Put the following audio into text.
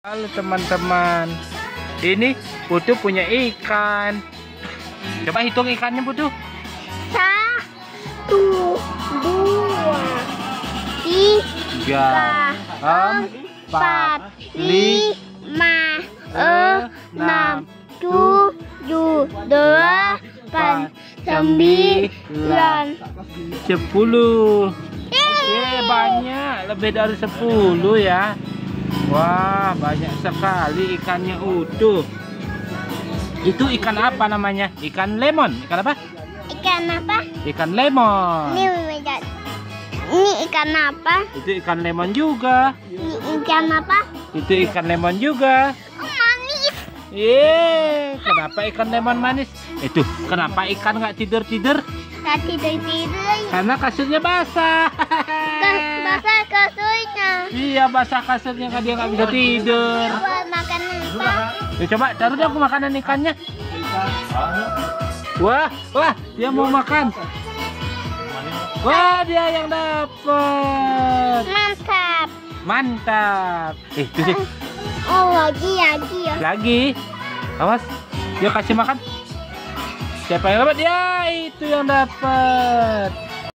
Halo teman-teman, ini Putu punya ikan. Coba hitung ikannya Putu. 1, 2, 3, 4, 5, 6, 7, 8, 9, 10. Banyak, lebih dari 10 ya. Wah, banyak sekali ikannya utuh. Itu ikan apa namanya? Ikan lemon. Ikan apa? Ikan apa? Ikan lemon. Ini ikan apa? Itu ikan lemon juga. Ini ikan apa? Itu ikan lemon juga. Oh, manis. Kenapa ikan lemon manis? Itu kenapa ikan nggak tidur-tidur? Gak tidur-tidur. Karena kasurnya basah. Basah kasurnya. Iya, basah kasurnya, kan dia nggak bisa tidur. Buat makan apa? Ya, coba taruh dong makanan ikannya. Wah, dia mau makan. Wah, dia yang dapat. Mantap. Mantap. Itu sih. Oh, lagi ya. Lagi. Awas, dia kasih makan. Siapa yang dapat? Dia itu yang dapat.